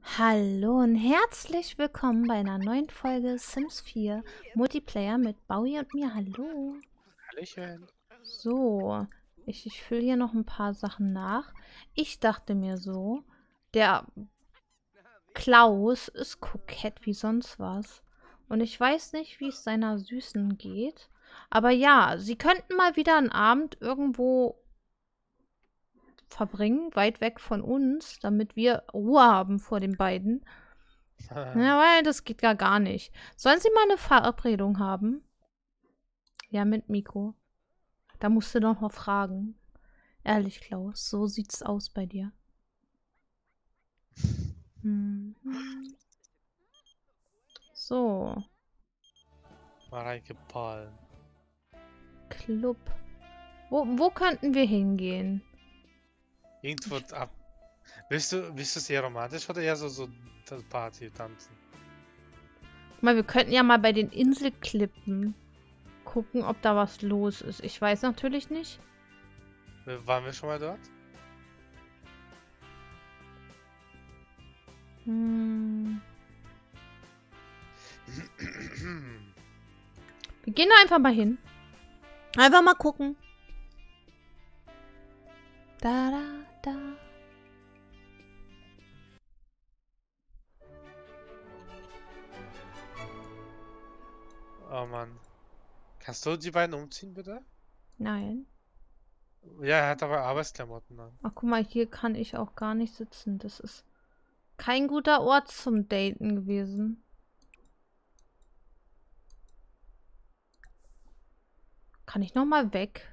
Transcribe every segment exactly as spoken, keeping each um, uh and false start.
Hallo und herzlich willkommen bei einer neuen Folge Sims vier Multiplayer mit Bowie und mir. Hallo. Hallöchen. So, ich, ich fülle hier noch ein paar Sachen nach. Ich dachte mir so, der Klaus ist kokett wie sonst was. Und ich weiß nicht, wie es seiner Süßen geht. Aber ja, sie könnten mal wieder einen Abend irgendwo verbringen, weit weg von uns, damit wir Ruhe haben vor den beiden. Ja, weil das geht gar gar nicht. Sollen sie mal eine Verabredung haben? Ja, mit Miko. Da musst du doch noch fragen. Ehrlich, Klaus, so sieht's aus bei dir. Hm. So. Mareike Paul. Club. Wo, wo könnten wir hingehen? Irgendwo ab. Willst du, willst du es eher romantisch oder eher so, so Party tanzen? Guck mal, wir könnten ja mal bei den Inselklippen gucken, ob da was los ist. Ich weiß natürlich nicht. Waren wir schon mal dort? Hm. Wir gehen da einfach mal hin. Einfach mal gucken. Da, da, da. Oh Mann. Kannst du die beiden umziehen, bitte? Nein. Ja, er hat aber Arbeitsklamotten an. Ach, guck mal, hier kann ich auch gar nicht sitzen. Das ist kein guter Ort zum Daten gewesen. Kann ich noch mal weg?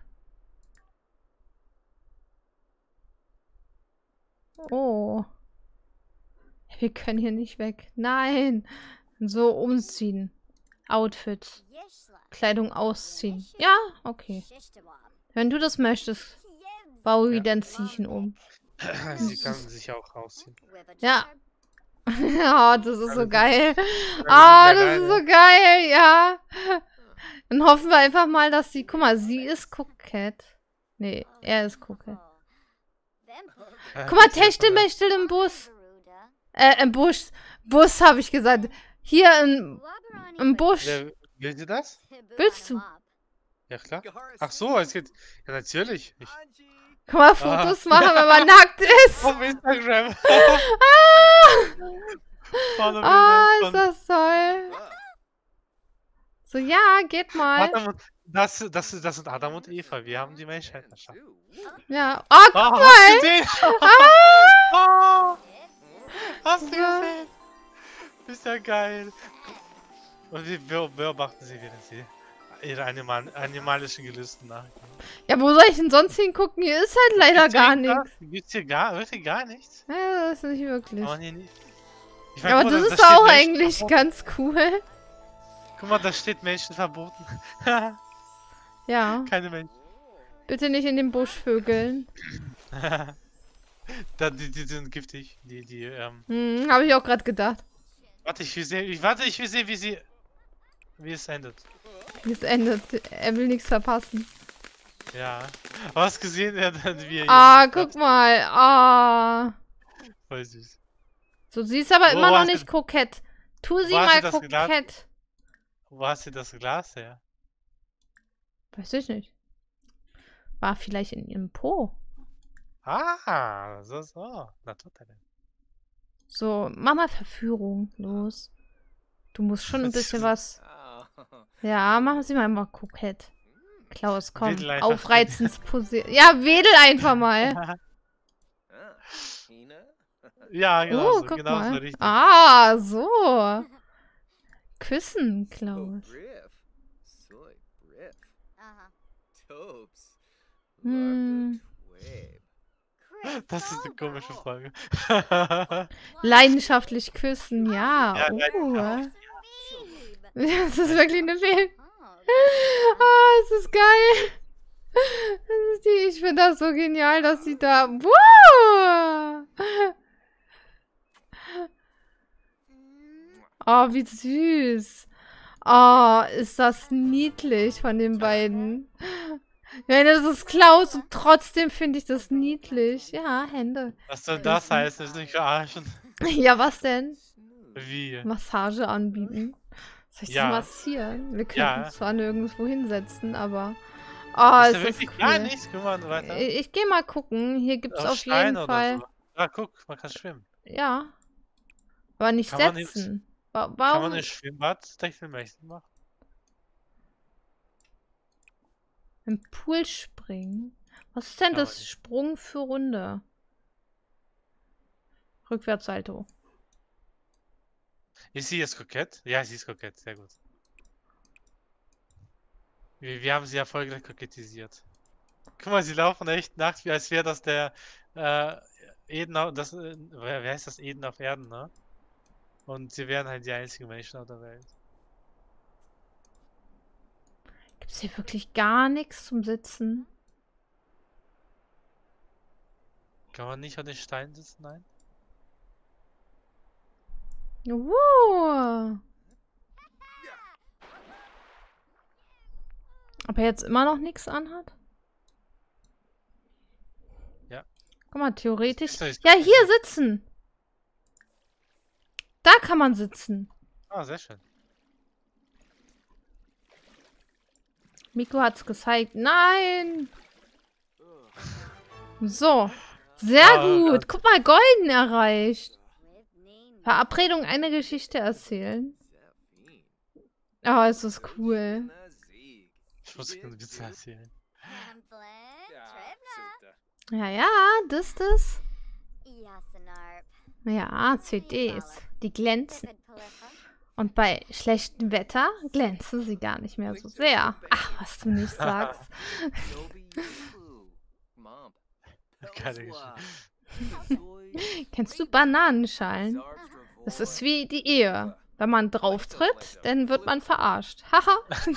Oh. Wir können hier nicht weg. Nein. So, umziehen. Outfits. Kleidung ausziehen. Ja, okay. Wenn du das möchtest, Bowie, Ja. dann zieh ich ihn um. Sie kann sich auch rausziehen. Ja. Ja, das ist so geil. Ja, Ah, das das ist ist ja so geil, ja. Dann hoffen wir einfach mal, dass sie... Guck mal, sie ist kokett. Nee, er ist kokett. Äh, Guck mal, ist ja von der- Techtelmechtel im Bus. Äh, im Bus. Bus, habe ich gesagt. Hier im, im Busch. Wer, will sie das? Willst du? Ja, klar. Ach so, es geht. Ja, natürlich. Ich, Guck mal, Fotos machen, wenn man nackt ist. auf Instagram. Follow Ah, Bilder ist das toll. So, ja, geht mal. Adam und, das, das, das sind Adam und Eva. Wir haben die Menschheit erschaffen. Ja. Oh, guck Oh, mal. hast du gesehen? Ah. Oh, hast du Ja. gesehen? Ist ja geil. Und wir be- beobachten sie, während sie ihre animal animalischen Gelüsten nachgehen. Ja, wo soll ich denn sonst hingucken? Hier ist halt leider gar nichts. Gibt's hier gar, wirklich gar nichts? Ja, das ist nicht wirklich. Oh, nee, nicht. Ich Ja, aber guck mal, das da- ist da steht auch Menschen eigentlich verboten. ganz cool. Guck mal, da steht Menschen verboten. Ja, Keine Menschen. bitte nicht in den Busch vögeln. da, die, die sind giftig. Die, die, ähm. Hm, habe ich auch gerade gedacht. Warte, ich will sehen, ich, warte, ich will sehen, wie sie. Wie es endet. Wie es endet. Er will nichts verpassen. Ja. Aber hast gesehen, ja, dann wie er Ah, hier- guck mal. Ah. Voll süß. So, sie ist aber Wo immer noch hast du- nicht kokett. Tu sie wo hast mal du das gedacht? kokett. Wo hast du das Glas her? Weiß ich nicht. War vielleicht in ihrem Po. Ah, so, so. Naturtalent. So, mach mal Verführung. Los. Du musst schon ein bisschen was... Ja, machen Sie mal mal kokett. Klaus, komm. Wedel einfach. Aufreizend posieren. Ja, wedel einfach mal. Ja, genau, Oh, so, guck genau so mal. richtig. Ah, so. Küssen, Klaus. Hm. Das ist eine komische Frage. Leidenschaftlich küssen, ja. Ja, Oh. leidenschaftlich. Das ist wirklich eine Fehl. Ah, es ist geil. Das ist die, ich finde das so genial, dass sie da... Wow! Oh, wie süß. Oh, ist das niedlich von den beiden. Ja, das ist Klaus und trotzdem finde ich das niedlich. Ja, Hände. Was soll das heißen? Das ist nicht verarschen. Ja, was denn? Wie? Massage anbieten. Soll ich Ja. dich massieren? Wir könnten Ja. uns zwar nirgendwo hinsetzen, aber... Oh, Ist ist da das wirklich cool. gar nichts? Guck mal weiter. Ich, ich gehe mal gucken. Hier gibt es Auf auf Steine jeden oder Fall... so. Ah, guck, man kann schwimmen. Ja. Aber nicht Kann man nicht- setzen. Wa- Kann Warum? man ein Schwimmbad Techtelmechtel machen? Im Pool springen? Was ist denn Kann man das nicht. Sprung für Runde? Rückwärtssalto. Ist sie jetzt kokett? Ja, sie ist kokett, sehr gut. Wir, wir haben sie ja voll gleich kokettisiert. Guck mal, sie laufen echt nachts, wie als wäre das der äh, Eden auf, das, äh, wer, wer heißt das Eden auf Erden, ne? Und sie wären halt die einzigen Menschen auf der Welt. Gibt es hier wirklich gar nichts zum Sitzen? Kann man nicht an den Stein sitzen? Nein? Wow. Ob er jetzt immer noch nichts anhat? Ja. Guck mal, theoretisch. Ist doch jetzt Ja, kein hier Sinn. sitzen. Da kann man sitzen. Ah, sehr schön. Miko hat's gezeigt. Nein! So. Sehr Ah, gut. Gott. Guck mal, golden erreicht. Verabredung, eine Geschichte erzählen. Oh, ist das cool. Ich muss einen Witz erzählen. Ja, ja, das, das. Ja, C Ds. Die glänzen. Und bei schlechtem Wetter glänzen sie gar nicht mehr so sehr. Ach, was du nicht sagst. Keine Geschichte. Kennst du Bananenschalen? Das ist wie die Ehe. Wenn man drauf tritt, dann wird man verarscht. Haha.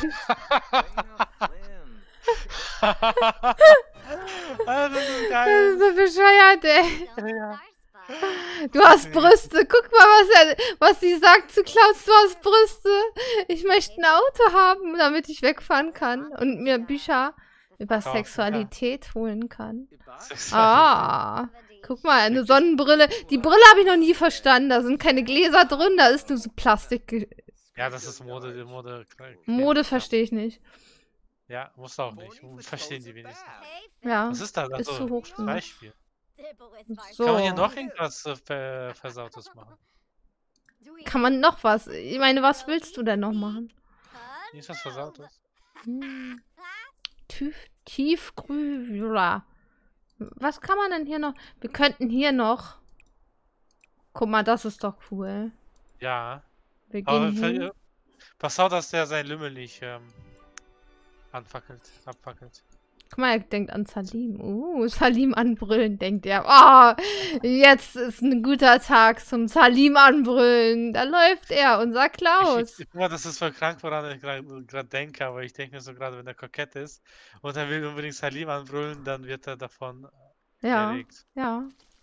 Ah, das ist Das geil. ist so bescheuert, ey. Ja. Du hast Brüste. Guck mal, was, er, was sie sagt zu Klaus. Du hast Brüste. Ich möchte ein Auto haben, damit ich wegfahren kann und mir Bücher über Kaufen, Sexualität holen kann. Sexualität. Ah, guck mal, eine Sonnenbrille. Die Brille habe ich noch nie verstanden. Da sind keine Gläser drin, da ist nur so Plastik. Ja, das ist Mode, die Mode. Mode verstehe ich nicht. Ja, muss auch nicht. Verstehen die wenigsten. Ja, Was ist da? ist Also, zu hochschwingend. Beispiel. So. Kann man hier noch irgendwas äh, ver Versautes machen? Kann man noch was? Ich meine, was willst du denn noch machen? Hier ist was Versautes. Hm. Tief, Tiefgrüner. Was kann man denn hier noch? Wir könnten hier noch... Guck mal, das ist doch cool. Ja. Wir Aber gehen hin. für, pass auf, dass der sein Lümmel nicht ähm, anfackelt, abfackelt. Guck mal, er denkt an Salim. Uh, Salim anbrüllen, denkt er. Oh, jetzt ist ein guter Tag zum Salim anbrüllen. Da läuft er, unser Klaus. Ich, ich, guck mal, das ist voll krank, woran ich gerade denke, aber ich denke mir so gerade, wenn er kokett ist und er will unbedingt Salim anbrüllen, dann wird er davon Ja, erregt. ja.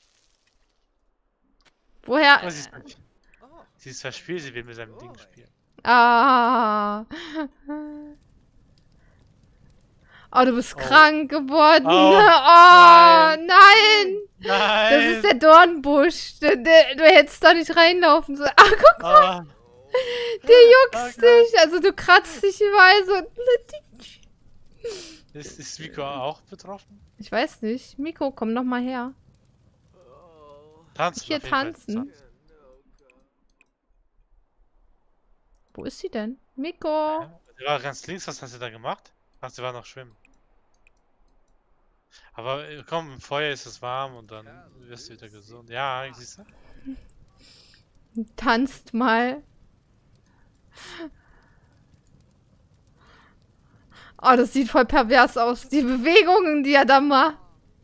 Woher? Aber sie ist, sie ist verspielt, sie will mit seinem Ding spielen. Ah. Oh, du bist Oh. krank geworden. Oh, Oh, nein. Nein! Das ist der Dornbusch. Du, du, du hättest da nicht reinlaufen sollen. Ach, guck, Ah, der juckst oh dich. Also du kratzt dich überall so. ist, ist Miko auch betroffen? Ich weiß nicht. Miko, komm noch mal her. Tanzen. Hier auf jeden Fall. tanzen. Wo ist sie denn? Miko. Sie war ganz links, was hat sie da gemacht? Ach, sie war noch schwimmen. Aber äh, komm, im Feuer ist es warm und dann wirst du wieder gesund. Ja, siehst du? Tanzt mal. Oh, das sieht voll pervers aus. Die Bewegungen, die er da macht.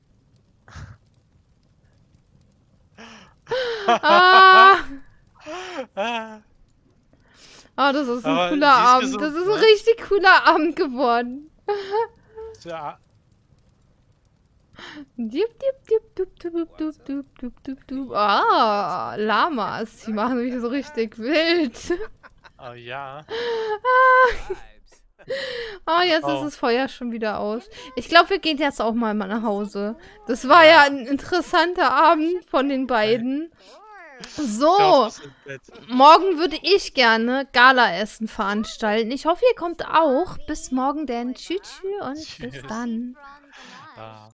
Ah. Ah, Oh, das ist ein Aber cooler sie ist Abend. gesund, Das ist ein ne? richtig cooler Abend geworden. ja. Dup, dup, dup, dup, dup, dup, dup, dup, dup, dup. Ah, Lamas. Die machen mich so richtig wild. Oh ja. Oh, jetzt Oh. ist das Feuer schon wieder aus. Ich glaube, wir gehen jetzt auch mal nach Hause. Das war ja ein interessanter Abend von den beiden. So, Klaus muss ins Bett. morgen würde ich gerne Galaessen veranstalten. Ich hoffe, ihr kommt auch. Bis morgen denn. Tschüss tschüss und bis Tschüss. dann. Ah.